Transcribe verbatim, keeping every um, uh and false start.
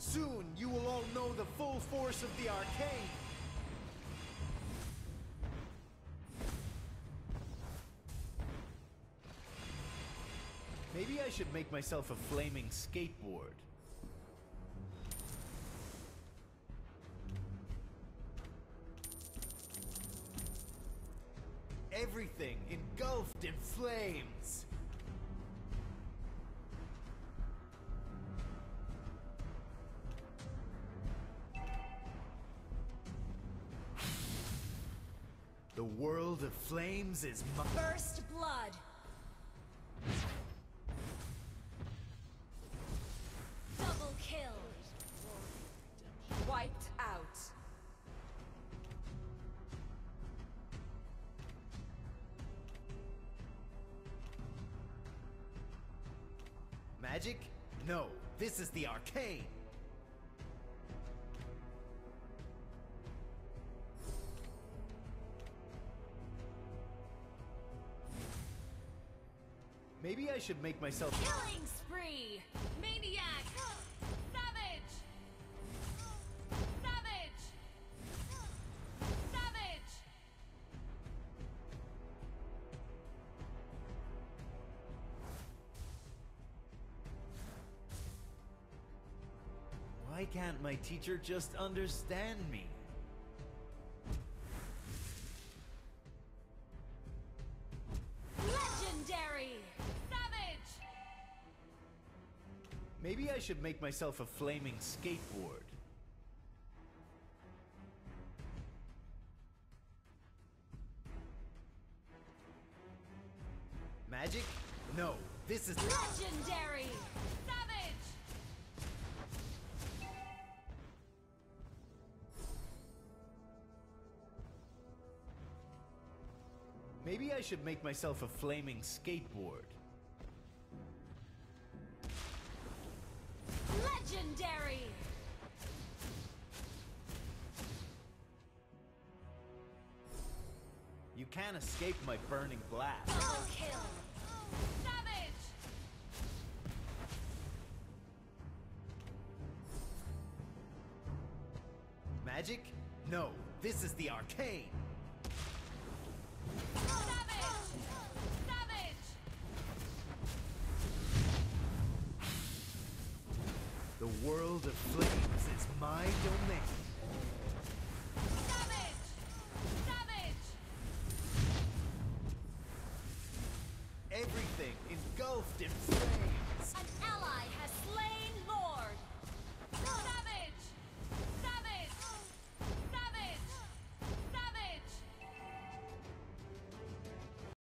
Soon you will all know the full force of the arcane. Maybe I should make myself a flaming skateboard. Everything engulfed in flames. The world of flames is mine. First blood. Double kill. Wiped out. Magic? No, this is the arcane. Maybe I should make myself... Killing spree! Maniac! Savage! Savage! Savage! Why can't my teacher just understand me? Legendary! Savage! Maybe I should make myself a flaming skateboard. Magic? No, this is... Legendary! Savage! Maybe I should make myself a flaming skateboard. Legendary! You can't escape my burning blast. Double kill! Savage! Magic? No, this is the arcane. Savage! Savage! The world of flames is my domain.